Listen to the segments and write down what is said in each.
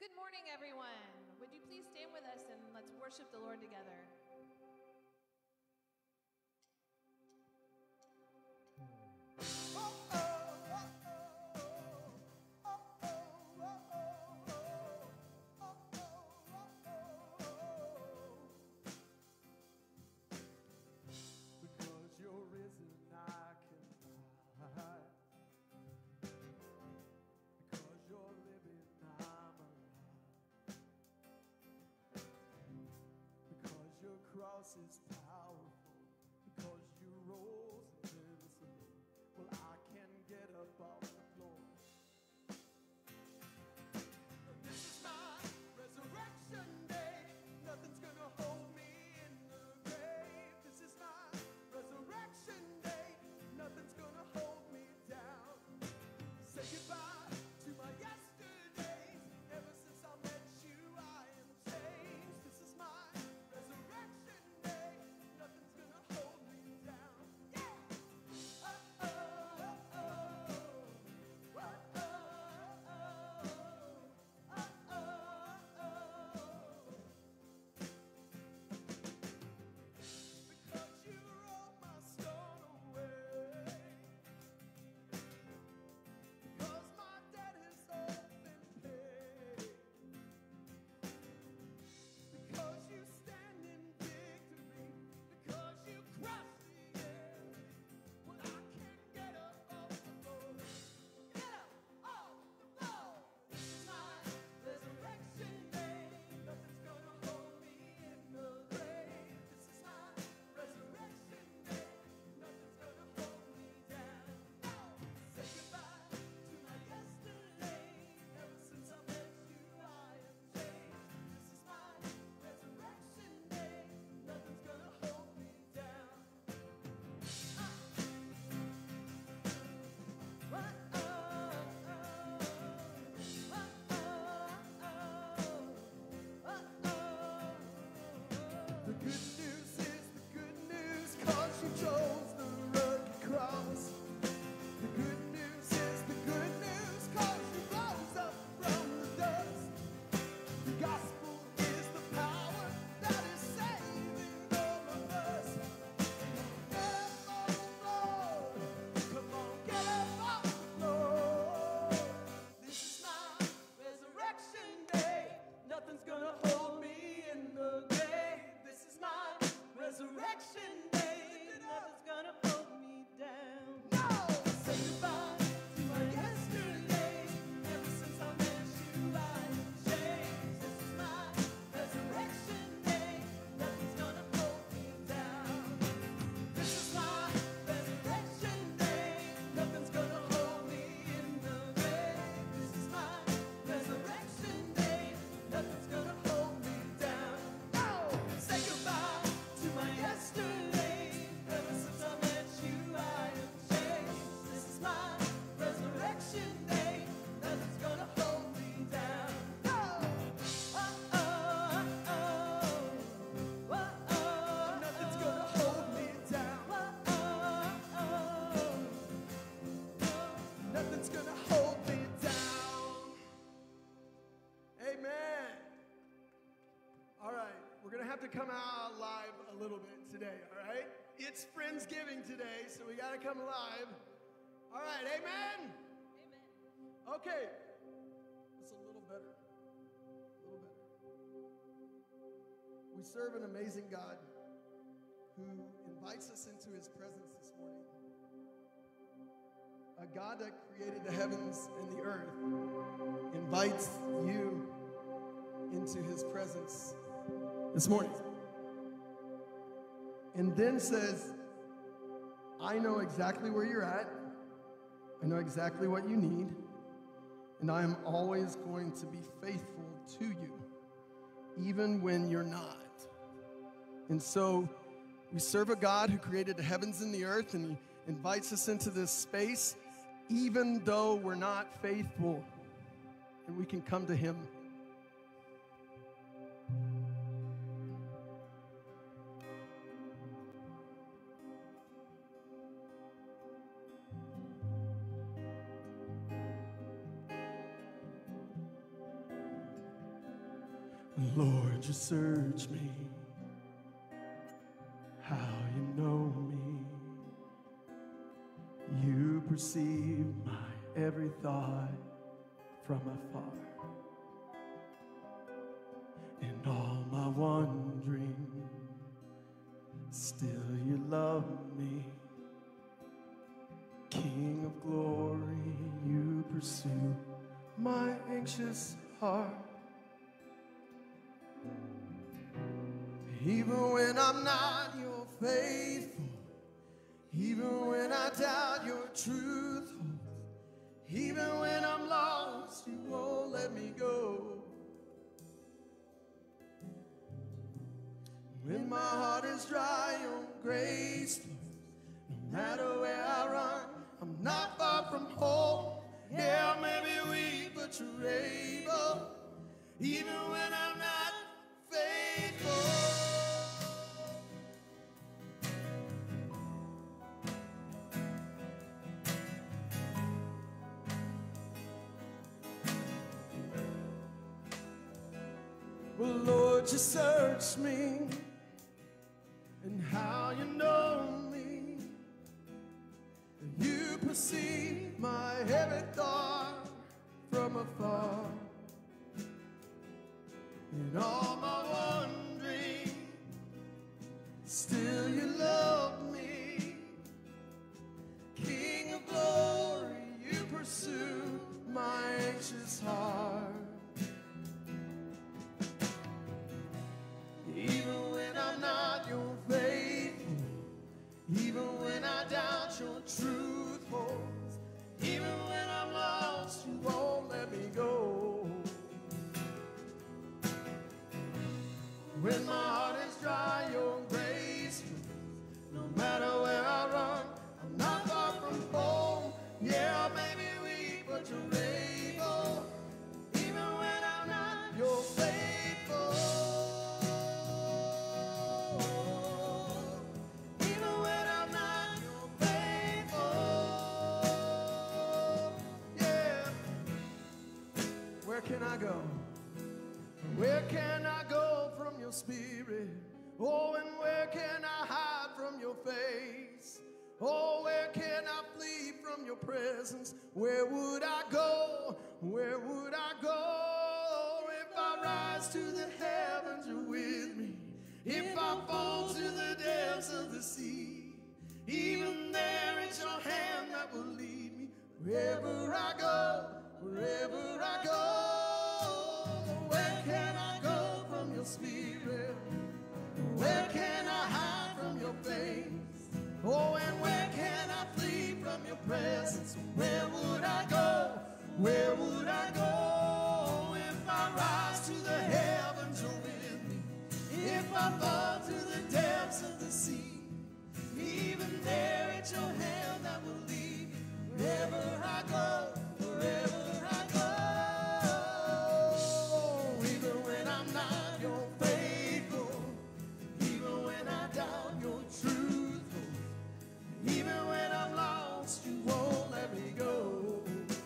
Good morning, everyone. Would you please stand with us and let's worship the Lord together? Because you're risen, I can hide. Because you're living, I'm alive. Because your cross is powerful. Because you rose invincible. Well, I can get up off the floor. This is my resurrection day. Nothing's gonna hold me in the grave. This is my resurrection day. Nothing's gonna hold me down. Say goodbye to my yesterdays. Ever since I met you, I am changed. This is my resurrection day. Nothing's gonna hold me down. Yeah! Oh, oh, oh, oh. Oh, oh, oh, oh. Because you rolled my stone away. Because my debt has all been paid. Because you stand in victory. Because you crushed the enemy. Well, I can't get up off the floor. Get up off the floor. This is my resurrection day. Nothing's gonna hold me in the grave. This is my resurrection day. Nothing's gonna hold me down. No! Say goodbye to my yesterday. Ever since I met you, I am changed. This is my resurrection day. Nothing's gonna hold me down. The good news is the good news, 'cause you chose the rugged cross. The good news is the good news, 'cause you rose up from the dust. The gospel is the power that is saving all of us. Get up off the floor. Come on, get up off the floor. This is my resurrection day. Nothing's gonna hold me in the grave. This is my resurrection day. Nothing's gonna hold me down. No! Say goodbye to my yesterday. Ever since I met you, I am changed. This is my resurrection day. Nothing's gonna hold me down. This is my resurrection day. Nothing's gonna hold me in the grave. This is my resurrection day. Nothing's gonna hold me down. No! Say goodbye to my yesterday. Ever since I met you, I am changed. This is my resurrection day. Nothing's gonna hold me down. No! Oh, oh, oh. Oh, oh. Nothing's gonna hold me down. Oh, oh, oh. Nothing's gonna hold me down. Amen. All right, we're gonna have to come out live a little bit today, all right? It's Friendsgiving today, so we gotta come live. All right, amen? Amen. Okay, it's a little better, a little better. We serve an amazing God who invites us into his presence this morning. A God that created the heavens and the earth invites you into his presence this morning. And then says, I know exactly where you're at. I know exactly what you need. And I am always going to be faithful to you, even when you're not. And so we serve a God who created the heavens and the earth, and he invites us into this space, even though we're not faithful. And we can come to him. Lord, you search me, how you know me. You perceive my every thought from afar. In all my wandering, still you love me. King of glory, you pursue my anxious heart. Even when I'm not your faithful, even when I doubt your truth, even when I'm lost, you won't let me go. When my heart is dry, your grace flows. No matter where I run, I'm not far from home. Yeah, I may be weak, but you're able. Even when I'm not faithful. Well, Lord, you search me, and how you know me. You perceive my every thought from afar. In all my wandering, still you love me. King of glory, you pursue my anxious heart. Even when I'm not your faithful, even when I doubt your truth holds, even when I'm lost, you won't let me go. When my heart is dry, your grace flows. No matter where I run, I'm not far from home. Yeah, I may be weak, but you're able. Even when I'm not your faithful. Even when I'm not your faithful. Yeah. Where can I go? Where can I go from your spirit? Oh, and where can I hide from your face? Oh, where can I flee from your presence? Where would I go? Where would I go? If I rise to the heavens, you're with me. If I fall to the depths of the sea, even there it's your hand that will lead me. Wherever I go, wherever I go. Where can I go from your spirit? Where can I hide from your face? Oh, and where can I flee from your presence? Where would I go? Where would I go? If I rise to the heavens, you're with me. If I fall to the depths of the sea, even there it's your hand that will lead me. Wherever I go, wherever I go. Even when I'm not your faithful, even when I doubt your truth, even when I'm lost, you won't let me go.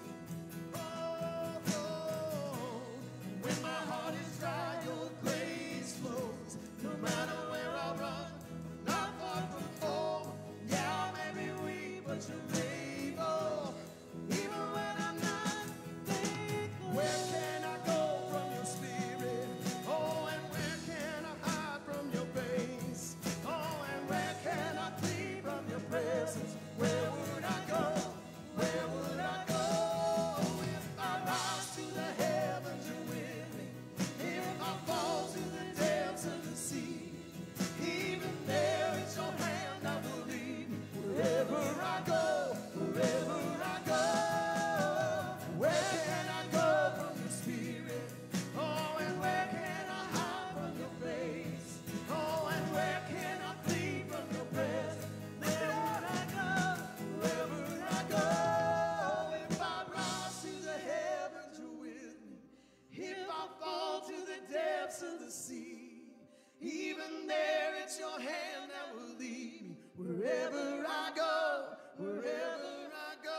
Oh, when my heart is dry, your grace flows. No matter where I run, I'm not far from home. Yeah, I may be weak, but you're able. Even when I'm not faithful. Where can I go from your spirit? Oh, and where can I hide from your face? Oh, and where can I flee from your presence? Where would I go? Where would I go? If I rise to the heavens, you're with me. If I fall to the depths of the sea, even there it's your hand that will lead me. Wherever I go, wherever I go. Where can I go from your spirit? Oh, and where can I hide from your face? Oh, and where can I flee from your presence? Wherever I go, wherever I go. If I rise to the heavens, you're with me. If I fall to the depths of the sea, even there it's your hand that will lead me. Wherever I go, wherever I go.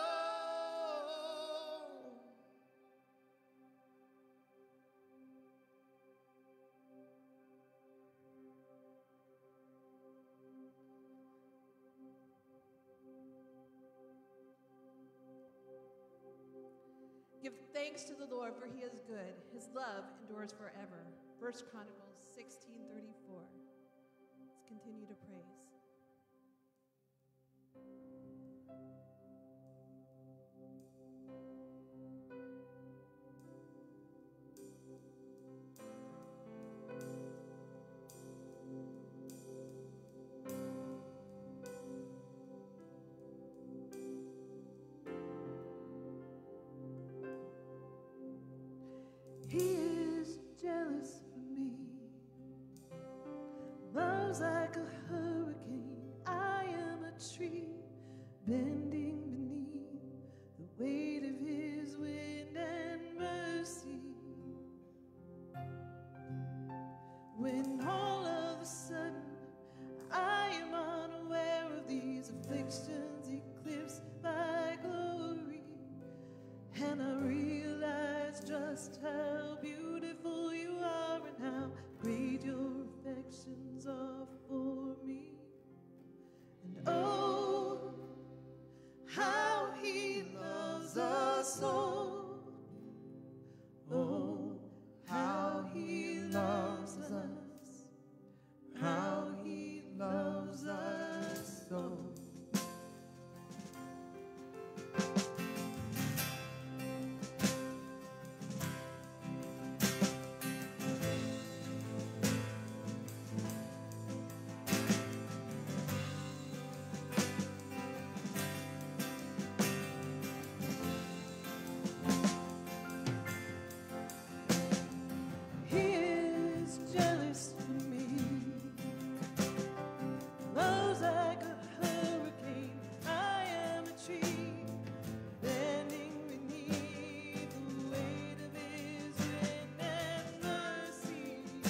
Give thanks to the Lord, for he is good. His love endures forever. 1 Chronicles 16:34. Let's continue to praise. He is jealous for me, loves like a hurricane. I am a tree bending beneath the weight of his wind and mercy. When all of a sudden I am unaware of these afflictions eclipsed by glory, and I realize just how beautiful you are and how great your affections are for me. And oh, how he loves us all. Oh, how he loves us. How he loves us so. He is jealous for me, loves like a hurricane. I am a tree bending beneath the weight of his wind and mercy.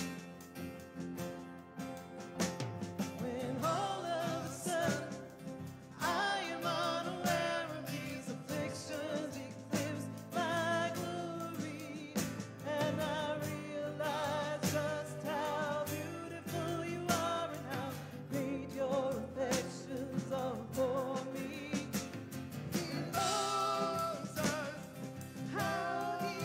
When all of a sudden I am unaware of these afflictions eclipsed by glory, and I realize just how beautiful you are and how great your affections are for me. He loves us, how he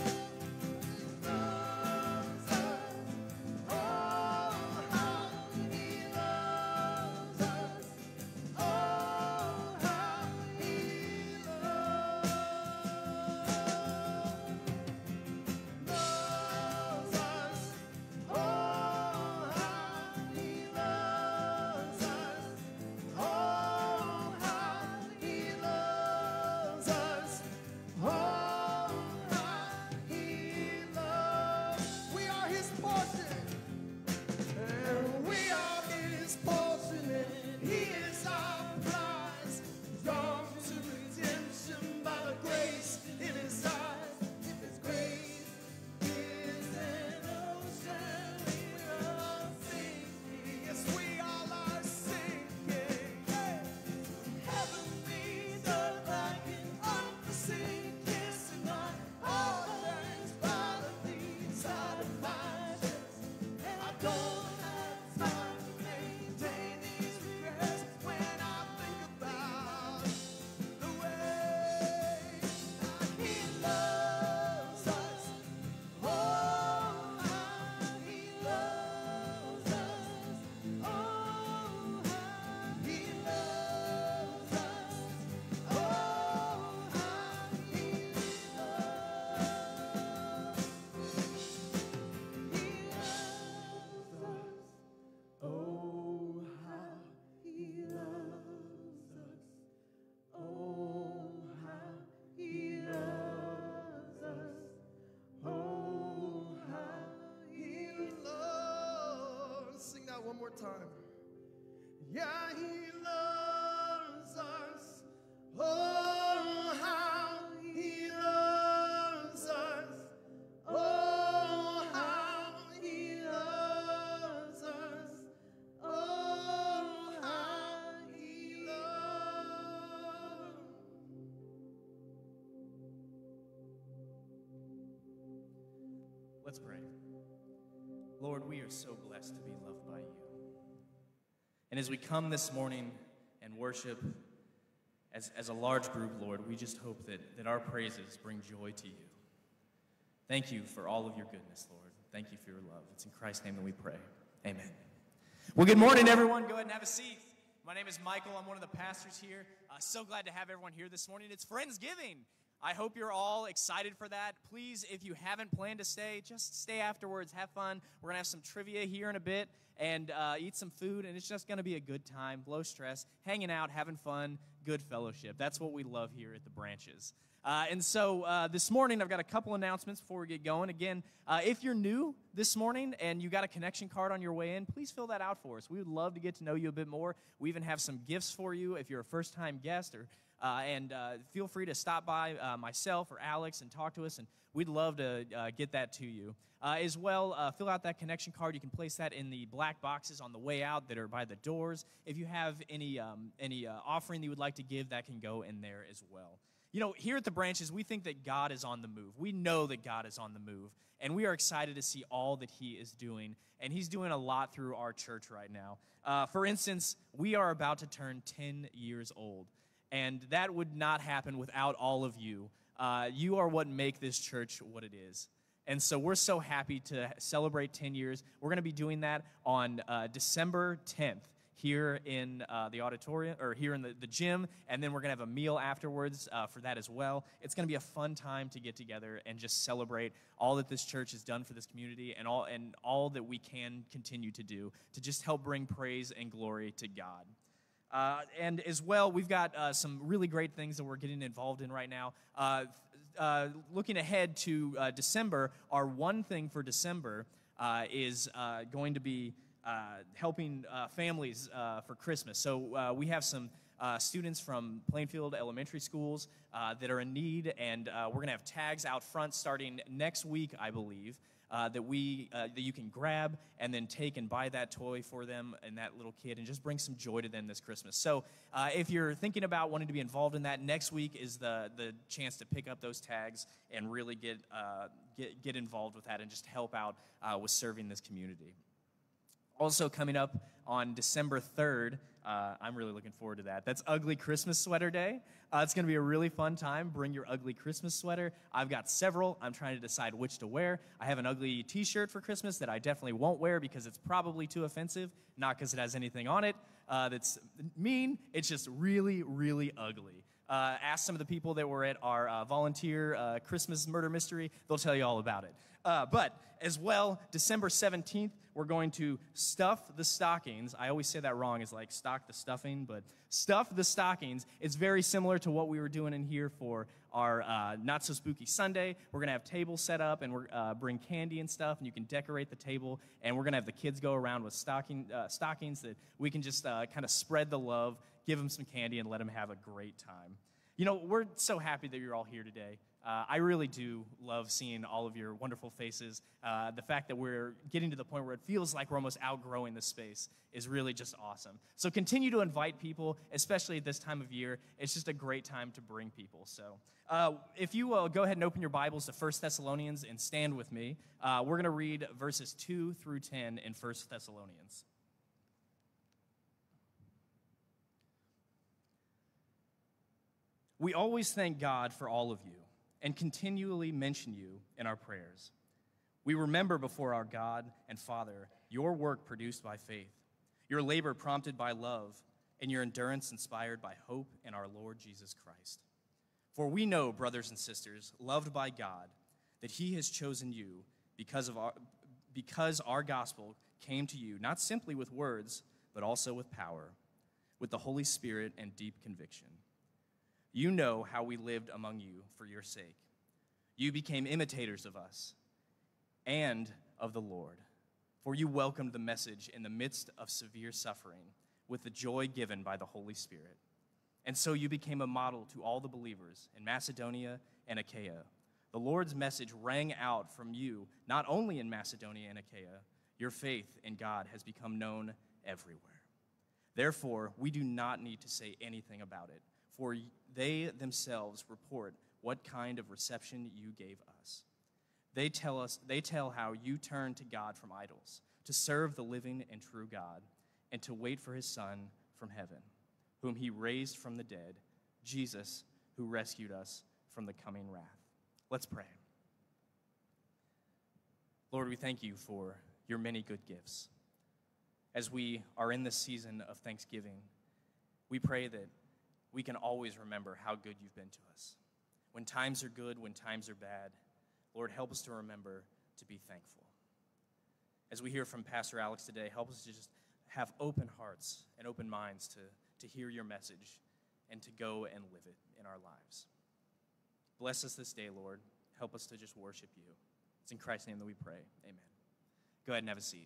loves us. Oh, how he loves us. Oh, how he loves us. Oh, how he loves us. Oh, how he loves us. Oh, how he loves. We are his portion. And we are his portion, and he is our prize. Drawn to redemption by the grace in his eyes. If his grace is an ocean, we are sinking. Yes, we all are sinking. Hey. Heaven meets earth like an unforeseen kiss, and my heart burns violently inside of my chest. And I don't have time to maintain these regrets when I think about the way he loves us. Oh, how he loves us. Oh, how he loves us. Oh, how he loves. He loves us. Oh, how he loves us. Oh, how he loves us. Oh, how he loves. Sing that one more time. Yeah, he loves us. Oh, how he loves us. Oh, how he loves us. Oh, how he loves. Let's pray. Lord, we are so blessed to be loved by you. And as we come this morning and worship as a large group, Lord, we just hope that our praises bring joy to you. Thank you for all of your goodness, Lord. Thank you for your love. It's in Christ's name that we pray. Amen. Well, good morning, everyone. Go ahead and have a seat. My name is Michael. I'm one of the pastors here. So glad to have everyone here this morning. It's Friendsgiving. I hope you're all excited for that. Please, if you haven't planned to stay, just stay afterwards. Have fun. We're going to have some trivia here in a bit and eat some food, and it's just going to be a good time, low stress, hanging out, having fun, good fellowship. That's what we love here at the Branches. And so this morning, I've got a couple announcements before we get going. Again, if you're new this morning and you got a connection card on your way in, please fill that out for us. We would love to get to know you a bit more. We even have some gifts for you if you're a first-time guest, and feel free to stop by myself or Alex and talk to us, and we'd love to get that to you. As well, fill out that connection card. You can place that in the black boxes on the way out that are by the doors. If you have any offering that you would like to give, that can go in there as well. You know, here at the Branches, we think that God is on the move. We know that God is on the move, and we are excited to see all that he is doing, and he's doing a lot through our church right now. For instance, we are about to turn 10 years old, and that would not happen without all of you. You are what make this church what it is. And so we're so happy to celebrate 10 years. We're going to be doing that on December 10th. Here in the auditorium, or here in the gym, and then we're going to have a meal afterwards for that as well. It's going to be a fun time to get together and just celebrate all that this church has done for this community and all that we can continue to do to just help bring praise and glory to God. And as well, we've got some really great things that we're getting involved in right now. Looking ahead to December, our one thing for December is going to be helping families for Christmas. So we have some students from Plainfield Elementary Schools that are in need, and we're going to have tags out front starting next week, I believe, that you can grab and then take and buy that toy for them and that little kid and just bring some joy to them this Christmas. So if you're thinking about wanting to be involved in that, next week is the chance to pick up those tags and really get involved with that and just help out with serving this community. Also coming up on December 3rd, I'm really looking forward to that. That's Ugly Christmas Sweater Day. It's going to be a really fun time. Bring your ugly Christmas sweater. I've got several. I'm trying to decide which to wear. I have an ugly t-shirt for Christmas that I definitely won't wear because it's probably too offensive, not because it has anything on it that's mean. It's just really, really ugly. Ask some of the people that were at our volunteer Christmas murder mystery. They'll tell you all about it. But as well, December 17th, we're going to stuff the stockings. I always say that wrong. It's like stock the stuffing, but stuff the stockings. It's very similar to what we were doing in here for our Not So Spooky Sunday. We're going to have tables set up, and we're bring candy and stuff, and you can decorate the table. And we're going to have the kids go around with stockings that we can just kind of spread the love, give them some candy, and let them have a great time. You know, we're so happy that you're all here today. I really do love seeing all of your wonderful faces. The fact that we're getting to the point where it feels like we're almost outgrowing this space is really just awesome. So continue to invite people, especially at this time of year. It's just a great time to bring people. So if you will go ahead and open your Bibles to 1 Thessalonians and stand with me, we're going to read verses 2 through 10 in 1 Thessalonians. We always thank God for all of you and continually mention you in our prayers. We remember before our God and Father your work produced by faith, your labor prompted by love, and your endurance inspired by hope in our Lord Jesus Christ. For we know, brothers and sisters, loved by God, that he has chosen you because our gospel came to you not simply with words, but also with power, with the Holy Spirit and deep conviction. You know how we lived among you for your sake. You became imitators of us and of the Lord, for you welcomed the message in the midst of severe suffering with the joy given by the Holy Spirit. And so you became a model to all the believers in Macedonia and Achaia. The Lord's message rang out from you, not only in Macedonia and Achaia. Your faith in God has become known everywhere. Therefore, we do not need to say anything about it, for they themselves report what kind of reception you gave us. They tell how you turned to God from idols, to serve the living and true God, and to wait for his Son from heaven, whom he raised from the dead, Jesus who rescued us from the coming wrath. Let's pray. Lord, we thank you for your many good gifts. As we are in this season of Thanksgiving, we pray that we can always remember how good you've been to us. When times are good, when times are bad, Lord, help us to remember to be thankful. As we hear from Pastor Alex today, help us to just have open hearts and open minds to hear your message and to go and live it in our lives. Bless us this day, Lord. Help us to just worship you. It's in Christ's name that we pray. Amen. Go ahead and have a seat.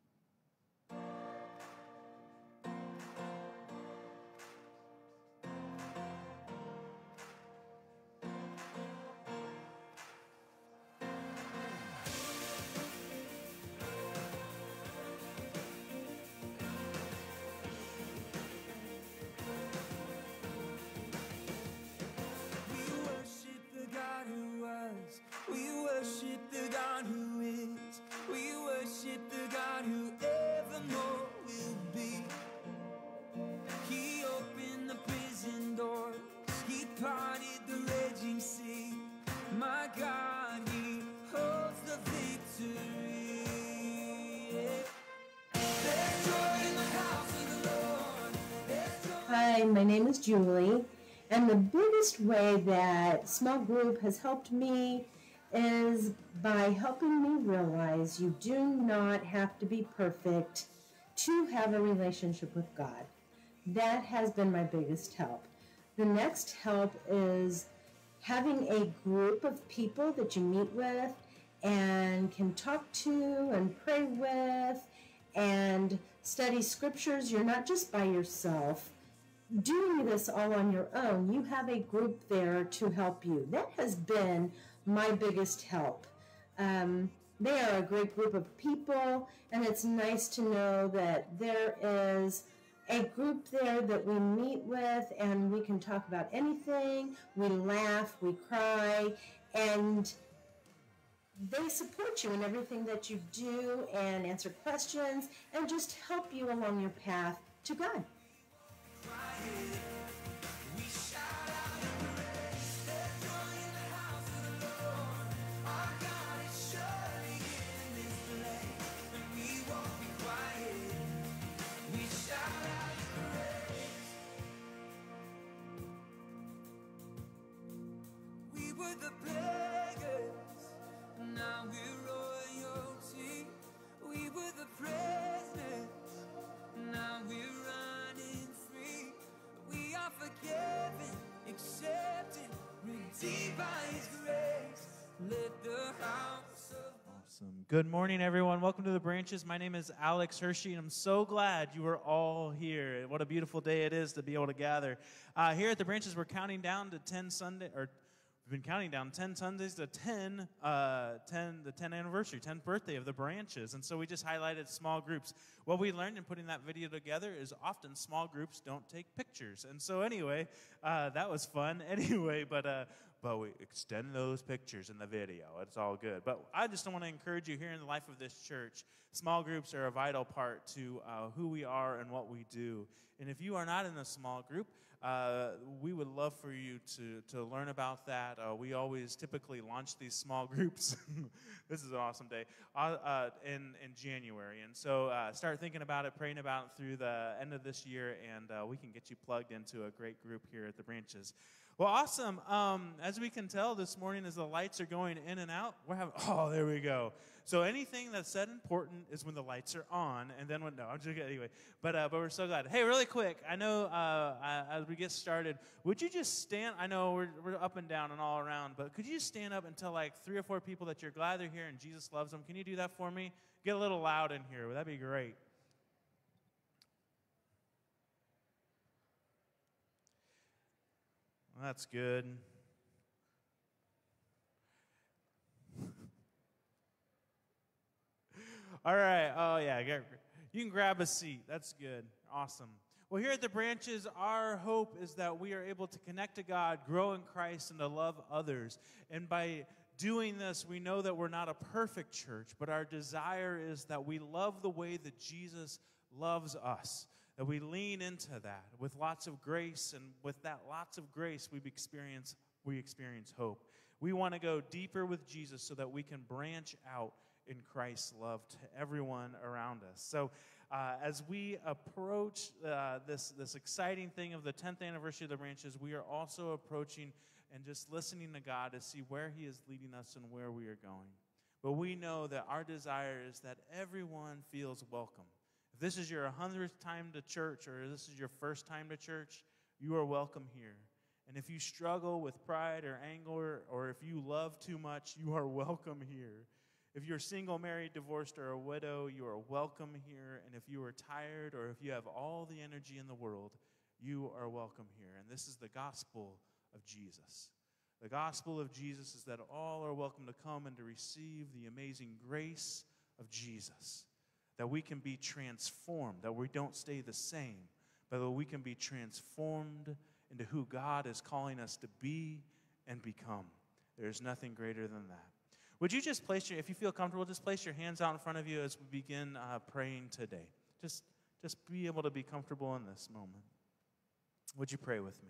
Hi, my name is Julie, and the biggest way that small group has helped me is by helping me realize you do not have to be perfect to have a relationship with God. That has been my biggest help. The next help is having a group of people that you meet with and can talk to and pray with and study scriptures. You're not just by yourself doing this all on your own. You have a group there to help you. That has been my biggest help. They are a great group of people, and it's nice to know that there is a group there that we meet with, and we can talk about anything. We laugh, we cry, and they support you in everything that you do and answer questions and just help you along your path to God. Awesome. Good morning, everyone. Welcome to the Branches. My name is Alex Hershey, and I'm so glad you are all here. What a beautiful day it is to be able to gather. Here at the Branches, we're counting down to 10 Sunday, or we've been counting down 10 Sundays to the 10th anniversary, 10th birthday of the Branches. And so we just highlighted small groups. What we learned in putting that video together is often small groups don't take pictures. And so anyway, that was fun. Anyway, but we extend those pictures in the video. It's all good. But I just want to encourage you here in the life of this church, small groups are a vital part to who we are and what we do. And if you are not in a small group, we would love for you to learn about that. We always typically launch these small groups. This is an awesome day in January. And so start thinking about it, praying about it through the end of this year, and we can get you plugged into a great group here at the Branches. Well, awesome. As we can tell this morning, as the lights are going in and out, we're having, there we go. So anything that's said important is when the lights are on, and then when, no, I'm just kidding, anyway. But we're so glad. Hey, really quick, I know as we get started, would you just stand, I know we're up and down and all around, but could you just stand up and tell like 3 or 4 people that you're glad they're here and Jesus loves them? Can you do that for me? Get a little loud in here. That'd be great. Well, that's good. All right. Oh, yeah. You can grab a seat. That's good. Awesome. Well, here at the Branches, our hope is that we are able to connect to God, grow in Christ, and to love others. And by doing this, we know that we're not a perfect church, but our desire is that we love the way that Jesus loves us. that we lean into that with lots of grace, and with that lots of grace we experience hope. We want to go deeper with Jesus so that we can branch out in Christ's love to everyone around us. So as we approach this exciting thing of the 10th anniversary of the Branches, we are also approaching and just listening to God to see where He is leading us and where we are going. But we know that our desire is that everyone feels welcome. If this is your 100th time to church, or this is your first time to church, you are welcome here. And if you struggle with pride or anger, or if you love too much, you are welcome here. If you're single, married, divorced, or a widow, you are welcome here. And if you are tired, or if you have all the energy in the world, you are welcome here. And this is the gospel of Jesus. The gospel of Jesus is that all are welcome to come and to receive the amazing grace of Jesus. That we can be transformed, that we don't stay the same, but that we can be transformed into who God is calling us to be and become. There's nothing greater than that. Would you just if you feel comfortable, just place your hands out in front of you as we begin praying today. Just be able to be comfortable in this moment. Would you pray with me?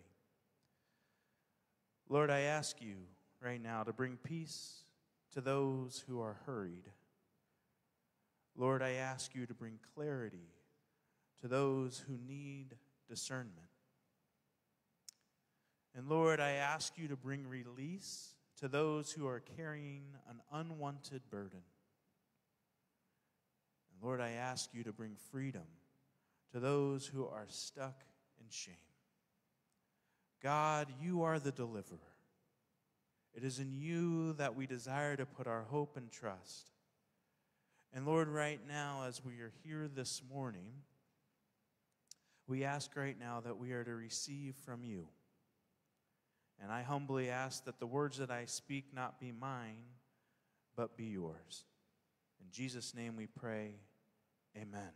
Lord, I ask you right now to bring peace to those who are hurried. Lord, I ask you to bring clarity to those who need discernment. And Lord, I ask you to bring release to those who are carrying an unwanted burden. And Lord, I ask you to bring freedom to those who are stuck in shame. God, you are the deliverer. It is in you that we desire to put our hope and trust. And Lord, right now, as we are here this morning, we ask right now that we are to receive from you. And I humbly ask that the words that I speak not be mine, but be yours. In Jesus' name we pray, amen.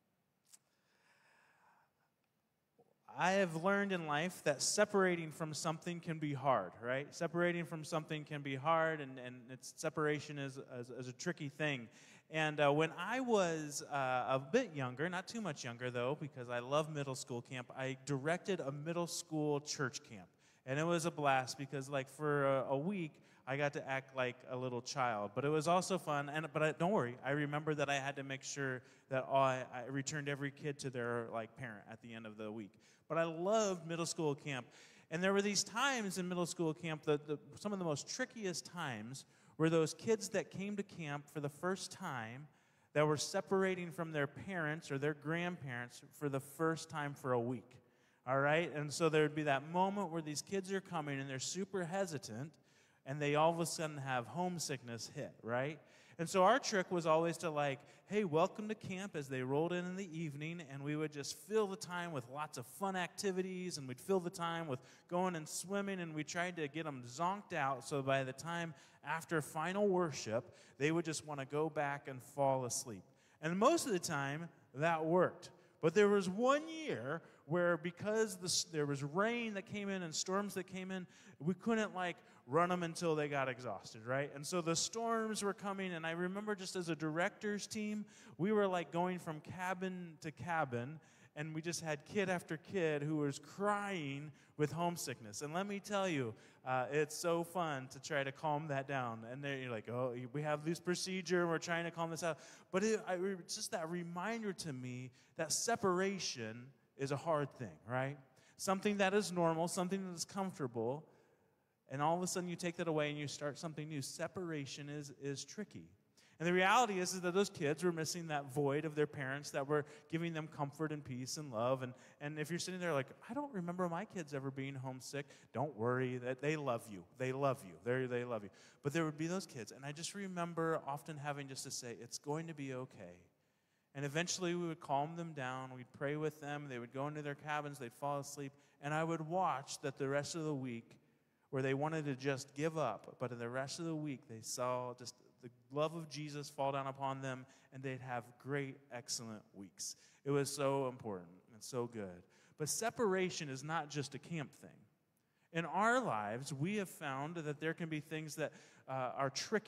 I have learned in life that separating from something can be hard, right? Separating from something can be hard, and separation is a tricky thing. And when I was a bit younger, not too much younger though, because I love middle school camp, I directed a middle school church camp. And it was a blast because, like, for a week, I got to act like a little child. But it was also fun. But don't worry, I remember that I had to make sure that I returned every kid to their, parent at the end of the week. But I loved middle school camp. And there were these times in middle school camp, some of the most trickiest times were those kids that came to camp for the first time that were separating from their parents or their grandparents for the first time for a week. All right? And so there would be that moment where these kids are coming and they're super hesitant and they all of a sudden have homesickness hit, right? And so our trick was always to hey, welcome to camp as they rolled in the evening, and we would just fill the time with lots of fun activities, and we'd fill the time with going and swimming, and we tried to get them zonked out so by the time after final worship, they would just want to go back and fall asleep. And most of the time, that worked. But there was one year where because there was rain that came in and storms that came in, we couldn't run them until they got exhausted, right? And so the storms were coming, and I remember just as a director's team, we were going from cabin to cabin, and we just had kid after kid who was crying with homesickness. And let me tell you, it's so fun to try to calm that down. And then you're like, oh, we have this procedure, and we're trying to calm this out. But it's just that reminder to me that separation is a hard thing, right? Something that is normal, something that is comfortable, and all of a sudden you take that away and you start something new. Separation is tricky. And the reality is that those kids were missing that void of their parents that were giving them comfort and peace and love. And if you're sitting there I don't remember my kids ever being homesick, don't worry, that they love you. They love you. They love you. But there would be those kids. And I just remember often having just to say, it's going to be okay. And eventually we would calm them down. We'd pray with them. They would go into their cabins. They'd fall asleep. And I would watch that the rest of the week where they wanted to just give up, but in the rest of the week they saw just the love of Jesus fall down upon them, and they'd have great, excellent weeks. It was so important and so good. But separation is not just a camp thing. In our lives, we have found that there can be things that are tricky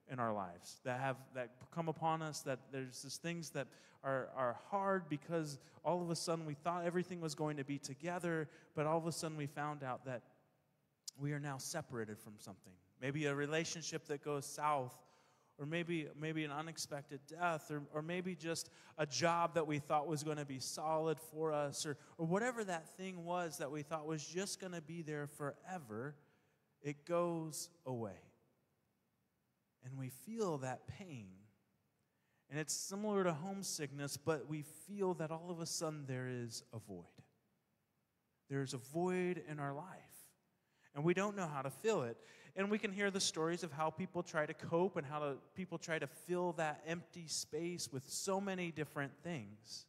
in our lives that come upon us, that there's these things that are hard because all of a sudden we thought everything was going to be together, but all of a sudden we found out that we are now separated from something. Maybe a relationship that goes south, or maybe an unexpected death, or maybe just a job that we thought was going to be solid for us, or whatever that thing was that we thought was just going to be there forever, it goes away. And we feel that pain. And it's similar to homesickness, but we feel that all of a sudden there is a void. There's a void in our life. And we don't know how to fill it. And we can hear the stories of how people try to cope and how people try to fill that empty space with so many different things.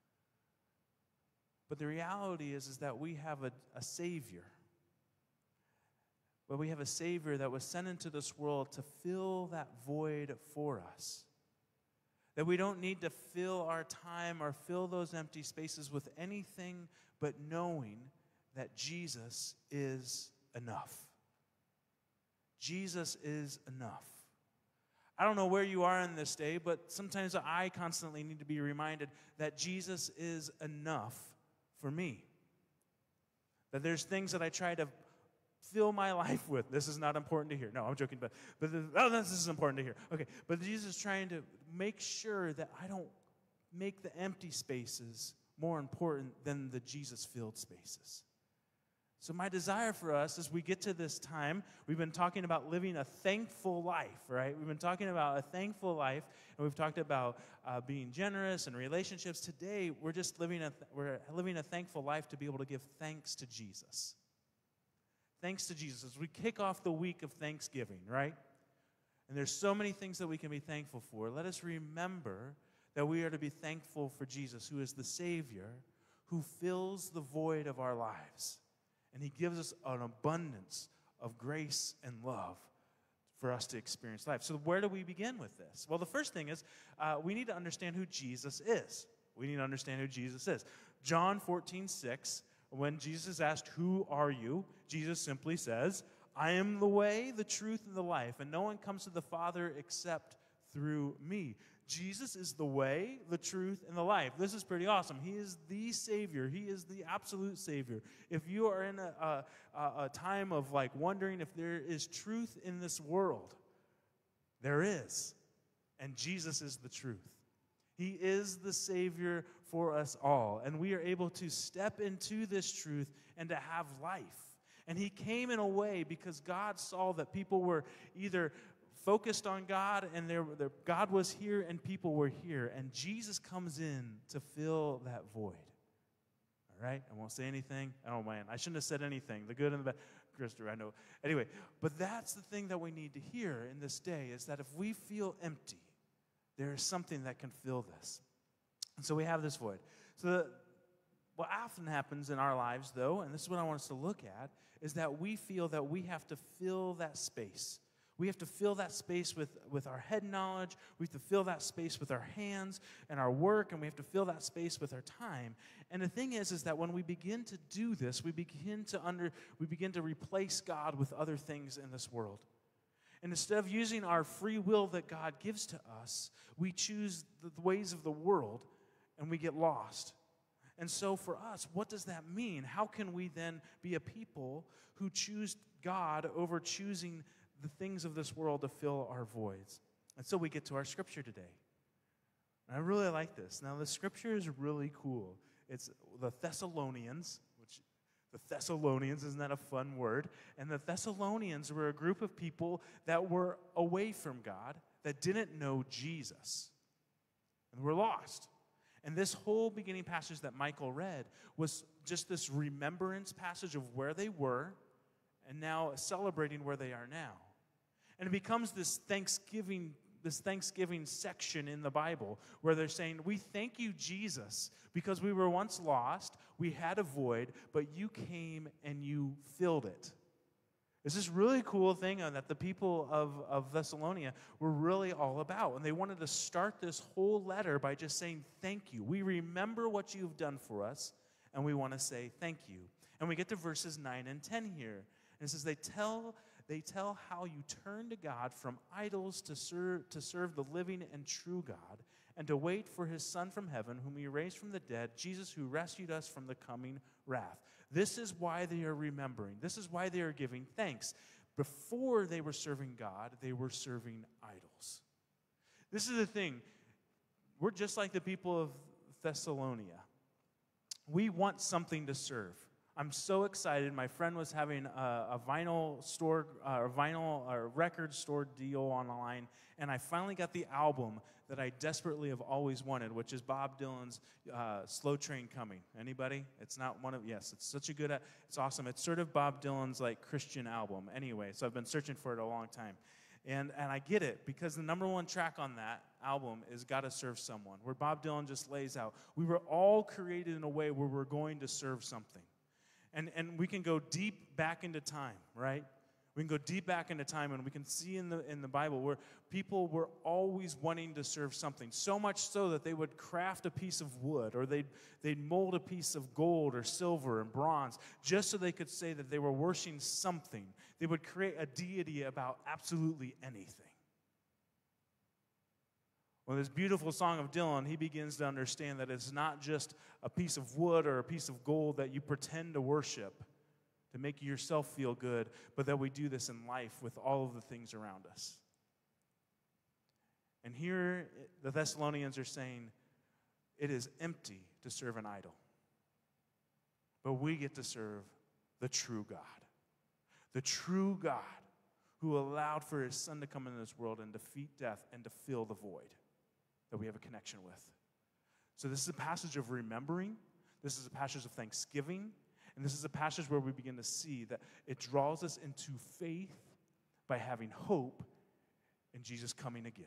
But the reality is that we have a Savior. But we have a Savior that was sent into this world to fill that void for us. That we don't need to fill our time or fill those empty spaces with anything but knowing that Jesus is enough. Jesus is enough. I don't know where you are in this day, but sometimes I constantly need to be reminded that Jesus is enough for me. That there's things that I try to fill my life with. This is not important to hear. No, I'm joking, but this is important to hear. Okay, but Jesus is trying to make sure that I don't make the empty spaces more important than the Jesus-filled spaces. So my desire for us as we get to this time, we've been talking about living a thankful life, right? We've been talking about a thankful life, and we've talked about being generous and relationships. Today, we're living a thankful life to be able to give thanks to Jesus. Thanks to Jesus. As we kick off the week of Thanksgiving, right? And there's so many things that we can be thankful for. Let us remember that we are to be thankful for Jesus, who is the Savior, who fills the void of our lives. And he gives us an abundance of grace and love for us to experience life. So where do we begin with this? Well, the first thing is we need to understand who Jesus is. We need to understand who Jesus is. John 14:6, when Jesus asked, "Who are you?" Jesus simply says, "I am the way, the truth, and the life, and no one comes to the Father except through me." Jesus is the way, the truth, and the life. This is pretty awesome. He is the Savior. He is the absolute Savior. If you are in a time of like wondering if there is truth in this world, there is. And Jesus is the truth. He is the Savior for us all. And we are able to step into this truth and to have life. And he came in a way because God saw that people were either focused on God, and God was here and people were here. And Jesus comes in to fill that void. All right? I won't say anything. Oh, man, I shouldn't have said anything. The good and the bad. Christopher, I know. Anyway, but that's the thing that we need to hear in this day, is that if we feel empty, there is something that can fill this. And so we have this void. So what often happens in our lives, though, and this is what I want us to look at, is that we feel that we have to fill that space. We have to fill that space with our head knowledge. We have to fill that space with our hands and our work, and we have to fill that space with our time. And the thing is that when we begin to do this, we begin to replace God with other things in this world. And instead of using our free will that God gives to us, we choose the ways of the world, and we get lost. And so for us, what does that mean? How can we then be a people who choose God over choosing the things of this world to fill our voids? And so we get to our scripture today. And I really like this. Now, the scripture is really cool. It's the Thessalonians, isn't that a fun word? And the Thessalonians were a group of people that were away from God, that didn't know Jesus, and were lost. And this whole beginning passage that Michael read was just this remembrance passage of where they were and now celebrating where they are now. And it becomes this Thanksgiving section in the Bible where they're saying, we thank you, Jesus, because we were once lost, we had a void, but you came and you filled it. It's this really cool thing that the people of Thessalonica were really all about. And they wanted to start this whole letter by just saying, thank you. We remember what you've done for us, and we want to say thank you. And we get to verses 9 and 10 here. And it says, They tell how you turn to God from idols to serve the living and true God, and to wait for his Son from heaven, whom he raised from the dead, Jesus, who rescued us from the coming wrath. This is why they are remembering. This is why they are giving thanks. Before they were serving God, they were serving idols. This is the thing. We're just like the people of Thessalonica. We want something to serve. I'm so excited. My friend was having a vinyl store, record store deal online, and I finally got the album that I desperately have always wanted, which is Bob Dylan's Slow Train Coming. Anybody? It's not one of, yes, it's such a good, it's awesome. It's sort of Bob Dylan's like Christian album anyway, so I've been searching for it a long time. And I get it, because the number one track on that album is Gotta Serve Someone, where Bob Dylan just lays out, we were all created in a way where we're going to serve something. And we can go deep back into time, right? We can go deep back into time, and we can see in the Bible where people were always wanting to serve something, so much so that they would craft a piece of wood, or they'd mold a piece of gold or silver and bronze, just so they could say that they were worshiping something. They would create a deity about absolutely anything. Well, this beautiful song of Dylan, he begins to understand that it's not just a piece of wood or a piece of gold that you pretend to worship to make yourself feel good, but that we do this in life with all of the things around us. And here the Thessalonians are saying, it is empty to serve an idol. But we get to serve the true God. The true God who allowed for his Son to come into this world and defeat death and to fill the void that we have a connection with. So this is a passage of remembering. This is a passage of thanksgiving. And this is a passage where we begin to see that it draws us into faith by having hope in Jesus coming again.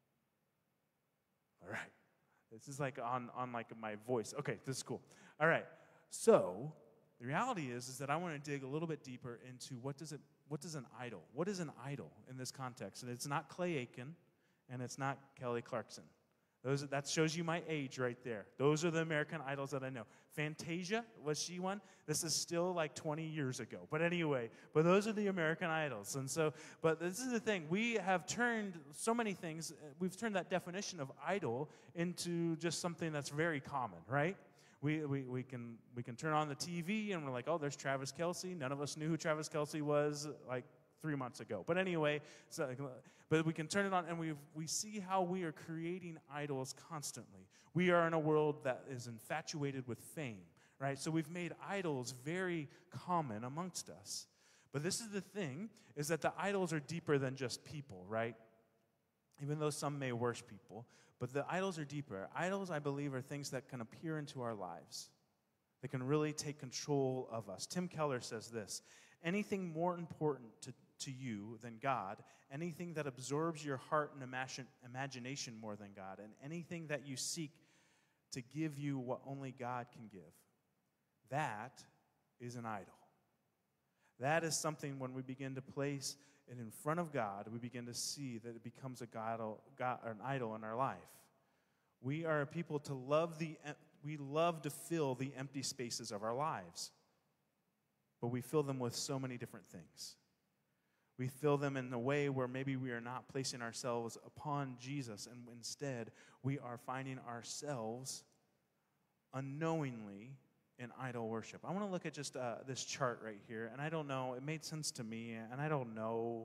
All right. This is like on like my voice. Okay, this is cool. All right. So the reality is that I want to dig a little bit deeper into what is an idol? What is an idol in this context? And it's not Clay Aiken, and it's not Kelly Clarkson. That shows you my age right there. Those are the American Idols that I know. Fantasia, was she one? This is still like 20 years ago. But anyway, those are the American Idols. And so, but this is the thing. We have turned so many things, we've turned that definition of idol into just something that's very common, right? We can turn on the TV and we're like, oh, there's Travis Kelce. None of us knew who Travis Kelce was like 3 months ago. But anyway, but we can turn it on, and we see how we are creating idols constantly. We are in a world that is infatuated with fame, right? So we've made idols very common amongst us. But this is the thing, is that the idols are deeper than just people, right? Even though some may worship people, but the idols are deeper. Idols, I believe, are things that can appear into our lives, that can really take control of us. Tim Keller says this: anything more important to you than God, anything that absorbs your heart and imagination more than God, and anything that you seek to give you what only God can give, that is an idol. That is something, when we begin to place it in front of God, we begin to see that it becomes an idol in our life. We are a people to we love to fill the empty spaces of our lives, but we fill them with so many different things. We fill them in a way where maybe we are not placing ourselves upon Jesus, and instead we are finding ourselves unknowingly in idol worship. I want to look at just this chart right here, and I don't know, it made sense to me, and I don't know,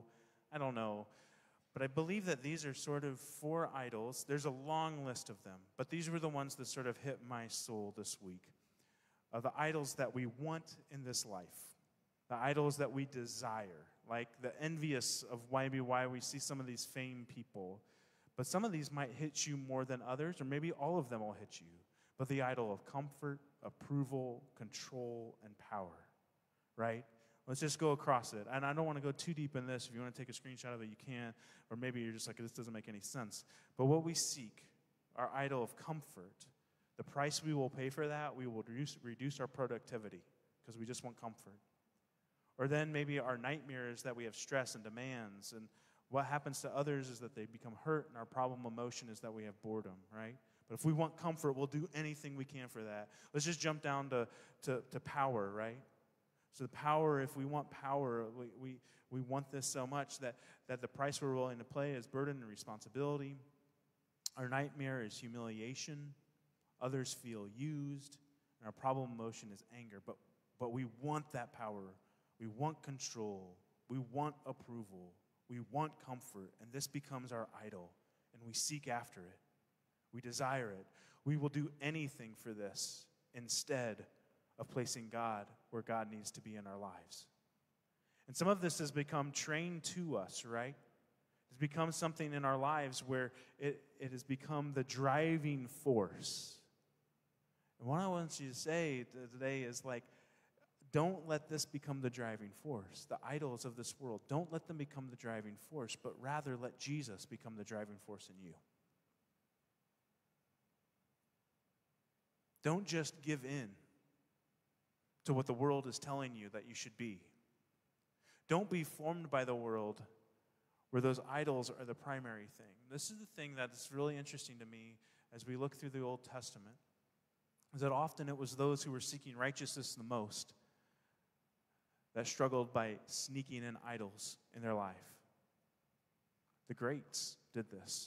but I believe that these are sort of 4 idols. There's a long list of them, but these were the ones that sort of hit my soul this week, of the idols that we want in this life, the idols that we desire, like the envious of why we see some of these famed people. But some of these might hit you more than others, or maybe all of them will hit you. But the idol of comfort, approval, control, and power, right? Let's just go across it. And I don't want to go too deep in this. If you want to take a screenshot of it, you can. Or maybe you're just like, this doesn't make any sense. But what we seek, our idol of comfort, the price we will pay for that, we will reduce our productivity because we just want comfort. Or then maybe our nightmare is that we have stress and demands, and what happens to others is that they become hurt, and our problem emotion is that we have boredom, right? But if we want comfort, we'll do anything we can for that. Let's just jump down to power, right? So the power, if we want power, we want this so much that the price we're willing to pay is burden and responsibility. Our nightmare is humiliation. Others feel used. And our problem emotion is anger. But we want that power. We want control. We want approval. We want comfort. And this becomes our idol. And we seek after it. We desire it. We will do anything for this instead of placing God where God needs to be in our lives. And some of this has become trained to us, right? It's become something in our lives where it has become the driving force. And what I want you to say today is like, don't let this become the driving force. The idols of this world, don't let them become the driving force, but rather let Jesus become the driving force in you. Don't just give in to what the world is telling you that you should be. Don't be formed by the world where those idols are the primary thing. This is the thing that's really interesting to me as we look through the Old Testament, is that often it was those who were seeking righteousness the most that struggled by sneaking in idols in their life. The greats did this.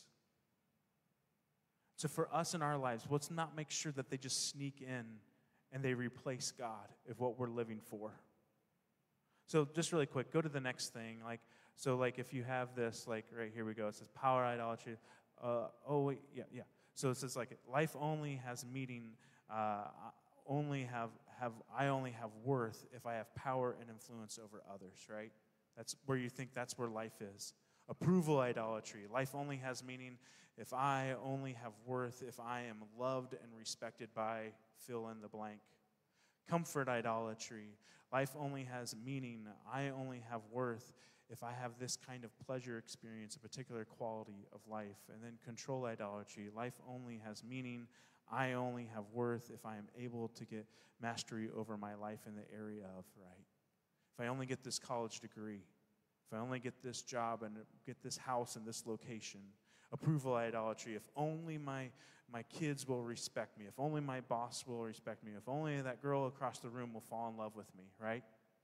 So for us in our lives, let's not make sure that they just sneak in and they replace God of what we're living for. So just really quick, go to the next thing. So if you have this, like right here we go. It says power idolatry. Yeah. So it says life only has meaning. I only have worth if I have power and influence over others. Right? That's where you think that's where life is. Approval idolatry. Life only has meaning if I only have worth if I am loved and respected by fill in the blank. Comfort idolatry. Life only has meaning. I only have worth if I have this kind of pleasure experience, a particular quality of life. And then control idolatry. Life only has meaning. I only have worth if I am able to get mastery over my life in the area of right. If I only get this college degree. If I only get this job and get this house in this location. Approval idolatry. If only my kids will respect me. If only my boss will respect me. If only that girl across the room will fall in love with me, right?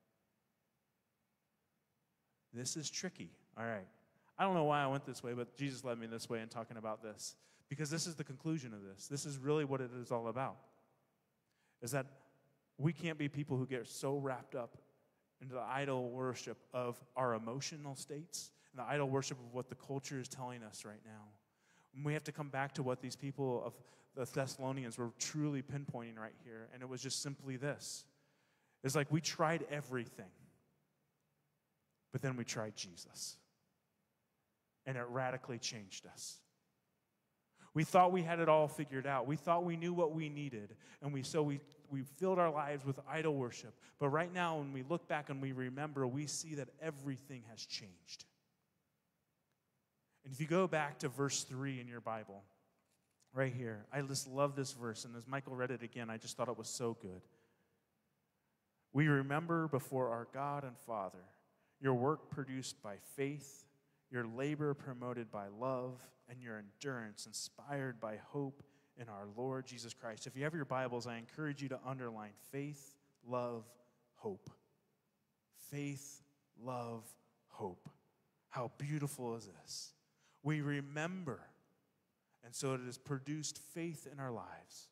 This is tricky, all right. I don't know why I went this way, but Jesus led me this way in talking about this. Because this is the conclusion of this. This is really what it is all about. Is that we can't be people who get so wrapped up into the idol worship of our emotional states and the idol worship of what the culture is telling us right now. And we have to come back to what these people of the Thessalonians were truly pinpointing right here, and it was just simply this. It's like we tried everything, but then we tried Jesus, and it radically changed us. We thought we had it all figured out. We thought we knew what we needed, and we filled our lives with idol worship. But right now, when we look back and we remember, we see that everything has changed. And if you go back to verse 3 in your Bible, right here, I just love this verse, and as Michael read it again, I just thought it was so good. We remember before our God and Father your work produced by faith, your labor promoted by love, and your endurance inspired by hope in our Lord Jesus Christ. If you have your Bibles, I encourage you to underline faith, love, hope. Faith, love, hope. How beautiful is this? We remember, and so it has produced faith in our lives.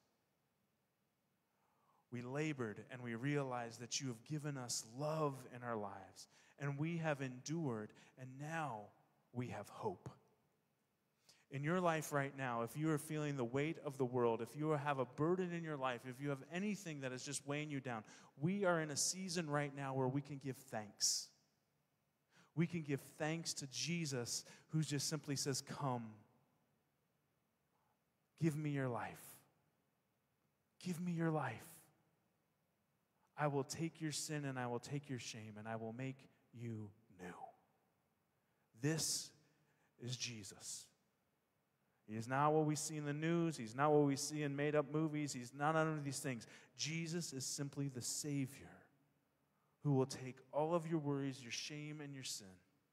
We labored, and we realized that you have given us love in our lives, and we have endured, and now we have hope. In your life right now, if you are feeling the weight of the world, if you have a burden in your life, if you have anything that is just weighing you down, we are in a season right now where we can give thanks. We can give thanks to Jesus, who just simply says, come, give me your life. Give me your life. I will take your sin and I will take your shame and I will make you new. This is Jesus. He is not what we see in the news. He's not what we see in made-up movies. He's not none of these things. Jesus is simply the Savior who will take all of your worries, your shame, and your sin,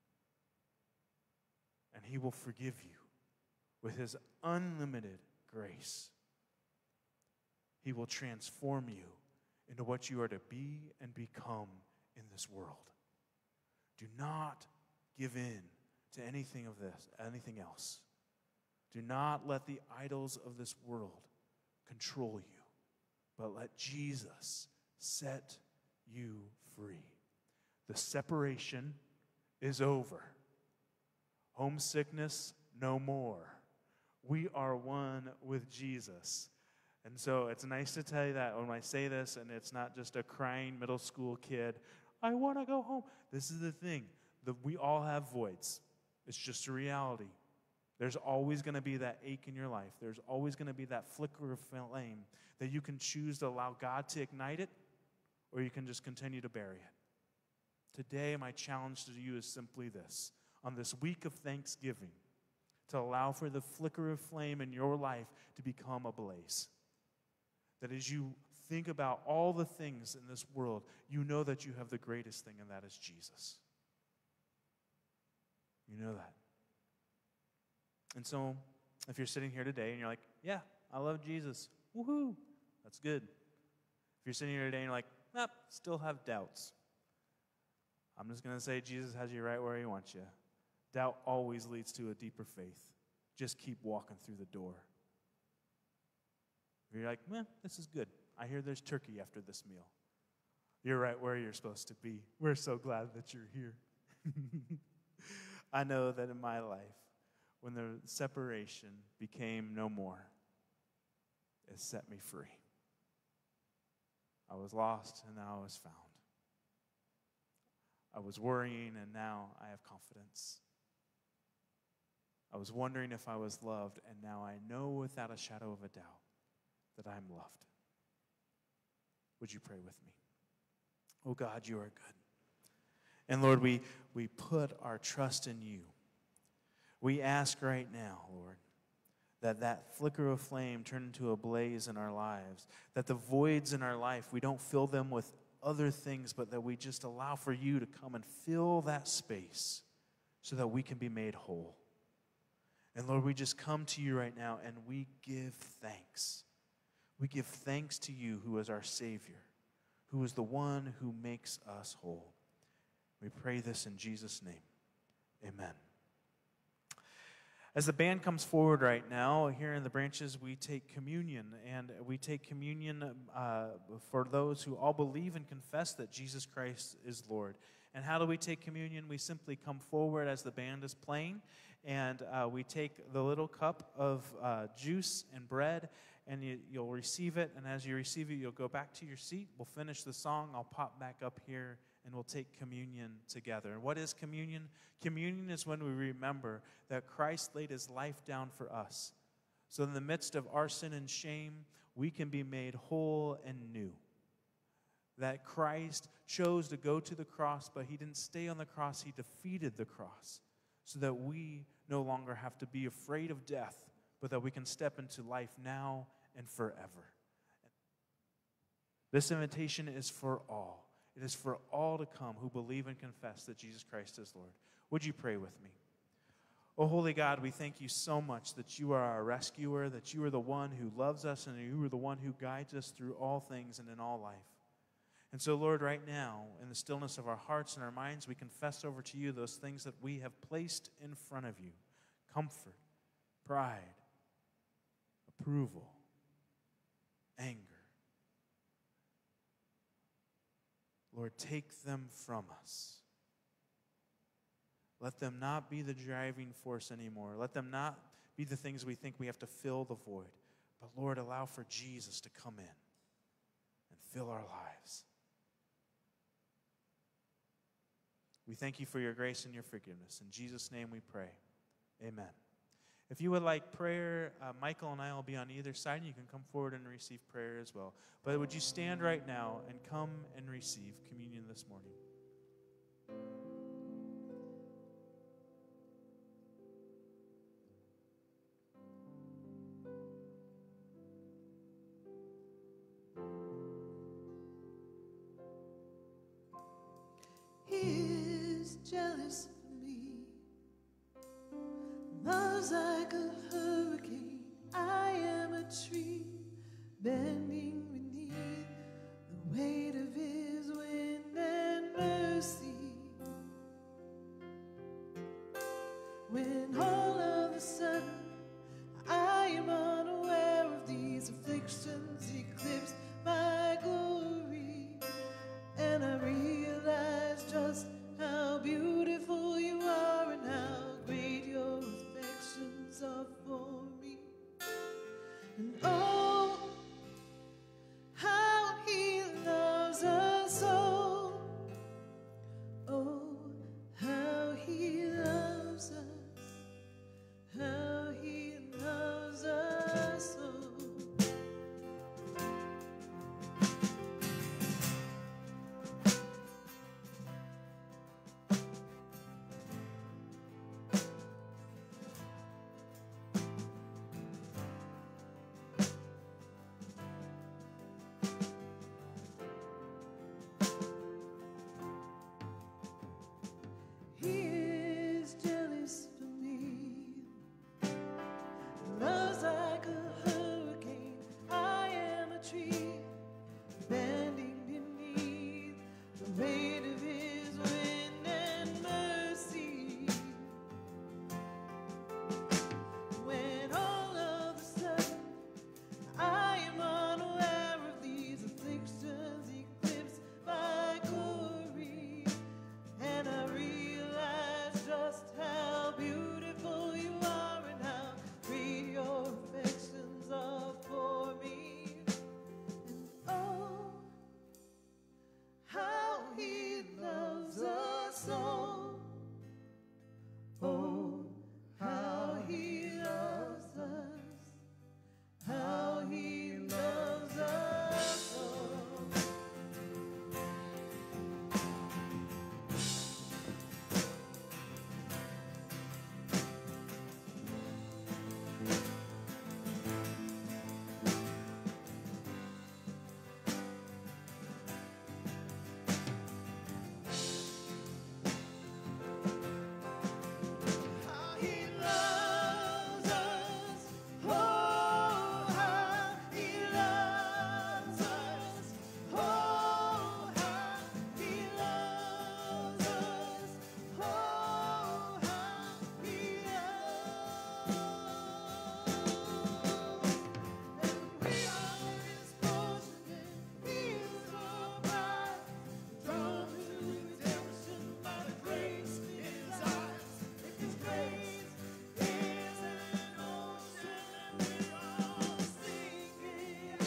and he will forgive you with his unlimited grace. He will transform you into what you are to be and become in this world. Do not give in to anything of this, anything else. Do not let the idols of this world control you, but let Jesus set you free. The separation is over. Homesickness, no more. We are one with Jesus. And so it's nice to tell you that when I say this, and it's not just a crying middle school kid, I want to go home. This is the thing. We all have voids. It's just a reality. There's always going to be that ache in your life. There's always going to be that flicker of flame that you can choose to allow God to ignite it, or you can just continue to bury it. Today, my challenge to you is simply this. On this week of Thanksgiving, to allow for the flicker of flame in your life to become a blaze. That as you think about all the things in this world, you know that you have the greatest thing, and that is Jesus. You know that. And so, if you're sitting here today and you're like, yeah, I love Jesus. Woohoo. That's good. If you're sitting here today and you're like, nope, still have doubts. I'm just going to say Jesus has you right where he wants you. Doubt always leads to a deeper faith. Just keep walking through the door. If you're like, this is good. I hear there's turkey after this meal. You're right where you're supposed to be. We're so glad that you're here. I know that in my life, when the separation became no more, it set me free. I was lost, and now I was found. I was worrying, and now I have confidence. I was wondering if I was loved, and now I know without a shadow of a doubt that I'm loved. Would you pray with me? Oh God, you are good. And Lord, we put our trust in you. We ask right now, Lord, that flicker of flame turn into a blaze in our lives, that the voids in our life, we don't fill them with other things, but that we just allow for you to come and fill that space so that we can be made whole. And Lord, we just come to you right now and we give thanks. We give thanks to you who is our Savior, who is the one who makes us whole. We pray this in Jesus' name. Amen. As the band comes forward right now, here in the branches, we take communion. And we take communion for those who all believe and confess that Jesus Christ is Lord. And how do we take communion? We simply come forward as the band is playing, and we take the little cup of juice and bread, and you'll receive it. And as you receive it, you'll go back to your seat. We'll finish the song. I'll pop back up here, and we'll take communion together. And what is communion? Communion is when we remember that Christ laid his life down for us. So in the midst of our sin and shame, we can be made whole and new. That Christ chose to go to the cross, but he didn't stay on the cross. He defeated the cross so that we no longer have to be afraid of death, but that we can step into life now and forever. This invitation is for all. It is for all to come who believe and confess that Jesus Christ is Lord. Would you pray with me? Oh, holy God, we thank you so much that you are our rescuer, that you are the one who loves us, and you are the one who guides us through all things and in all life. And so, Lord, right now, in the stillness of our hearts and our minds, we confess over to you those things that we have placed in front of you: comfort, pride, approval, anger. Lord, take them from us. Let them not be the driving force anymore. Let them not be the things we think we have to fill the void. But Lord, allow for Jesus to come in and fill our lives. We thank you for your grace and your forgiveness. In Jesus' name we pray. Amen. If you would like prayer, Michael and I will be on either side, and you can come forward and receive prayer as well. But would you stand right now and come and receive communion this morning? He is jealous of me. Love's like a hurricane. I am a tree bending beneath the weight of his wind and rain. afflictions eclipsed my glory, and I realize just how beautiful you are and how great your affections are for me. And oh, how he loves us all. Oh, how he loves us. How he loves us all. He is jealous for me. Love's like a hurricane. I am a tree bending beneath the weight of his wind and mercy. When all of a sudden I am unaware of these afflictions eclipse my glory, and I realize just how beautiful you are and how great your affections are for me. And oh, how he loves us all. Oh, how he loves us. How he loves us all. How he loves us. Oh, how he loves us. Oh, how he loves us. Oh, how he loves us. And we are his portion, and he is our bride, drawn to redemption by the grace in his eyes. If his grace is an ocean, and we're all sinking,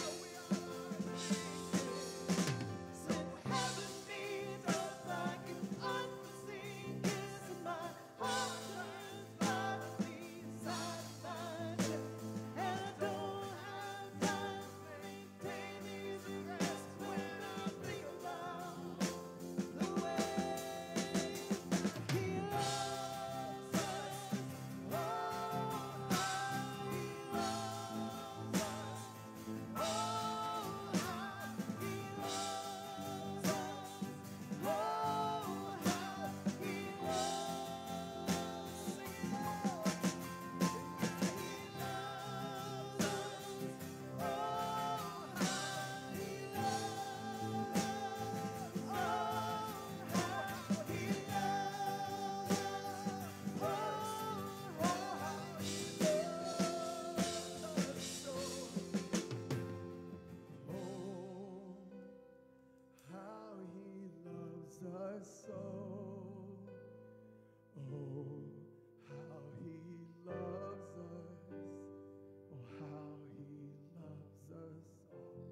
so heaven meets us like an unforeseen kiss, and my heart turns violently inside of my chest, and I don't have time to maintain these regrets when I think about the way he loves us. Oh, how he loves us. Oh, how he loves us. Oh, how he loves us. Sing it out. He loves us. Oh, how he loves us. Oh, how he loves us. Oh, how he loves us so. Oh, how he loves us. Oh, how he loves us all.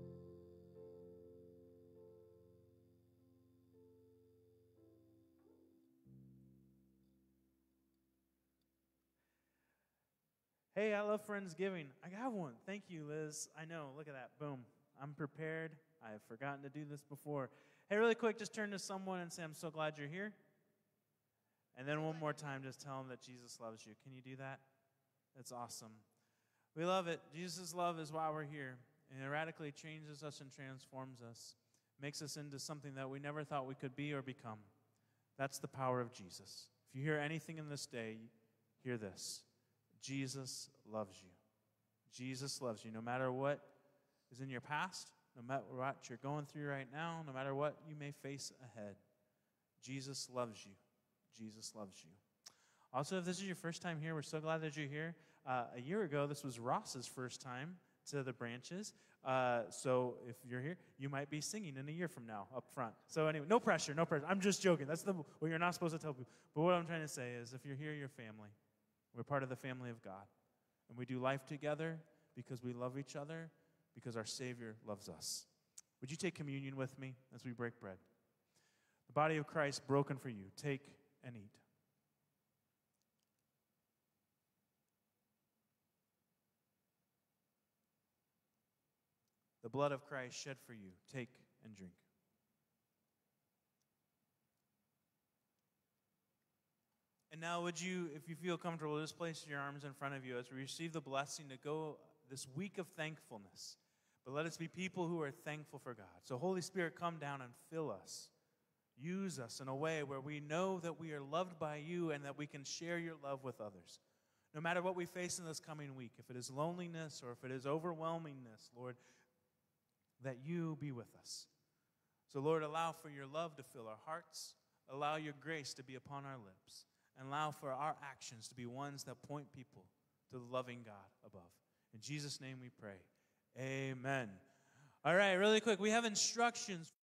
Hey, I love Friendsgiving. I got one. Thank you, Liz. I know. Look at that. Boom. I'm prepared. I have forgotten to do this before. Hey, really quick, just turn to someone and say, I'm so glad you're here. And then one more time, just tell them that Jesus loves you. Can you do that? That's awesome. We love it. Jesus' love is why we're here. And it radically changes us and transforms us. Makes us into something that we never thought we could be or become. That's the power of Jesus. If you hear anything in this day, hear this. Jesus loves you. Jesus loves you. No matter what is in your past, no matter what you're going through right now, no matter what you may face ahead, Jesus loves you. Jesus loves you. Also, if this is your first time here, we're so glad that you're here. A year ago, this was Ross's first time. to the branches. So if you're here, you might be singing in a year from now up front. So anyway, no pressure, no pressure. I'm just joking. That's what you're not supposed to tell people. But what I'm trying to say is if you're here, you're family. We're part of the family of God. And we do life together because we love each other, because our Savior loves us. Would you take communion with me as we break bread? The body of Christ broken for you. Take and eat. The blood of Christ shed for you. Take and drink. And now would you, if you feel comfortable, just place your arms in front of you as we receive the blessing to go this week of thankfulness. But let us be people who are thankful for God. So Holy Spirit, come down and fill us. Use us in a way where we know that we are loved by you and that we can share your love with others. No matter what we face in this coming week, if it is loneliness or if it is overwhelmingness, Lord, that you be with us. So Lord, allow for your love to fill our hearts. Allow your grace to be upon our lips. And allow for our actions to be ones that point people to the loving God above. In Jesus' name we pray. Amen. All right, really quick, we have instructions